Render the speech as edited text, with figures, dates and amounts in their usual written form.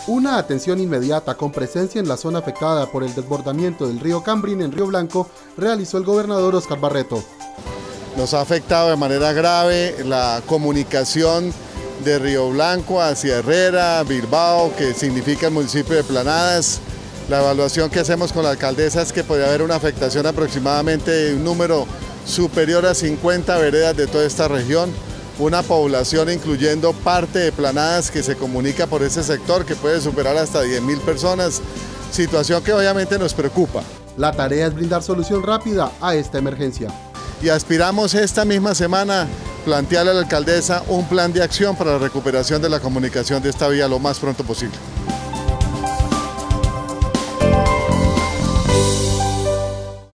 Una atención inmediata con presencia en la zona afectada por el desbordamiento del río Cambrín en Río Blanco realizó el gobernador Óscar Barreto. Nos ha afectado de manera grave la comunicación de Río Blanco hacia Herrera, Bilbao, que significa el municipio de Planadas. La evaluación que hacemos con la alcaldesa es que podría haber una afectación aproximadamente de un número superior a 50 veredas de toda esta región, una población incluyendo parte de Planadas que se comunica por ese sector que puede superar hasta 10.000 personas, situación que obviamente nos preocupa. La tarea es brindar solución rápida a esta emergencia. Y aspiramos esta misma semana plantearle a la alcaldesa un plan de acción para la recuperación de la comunicación de esta vía lo más pronto posible.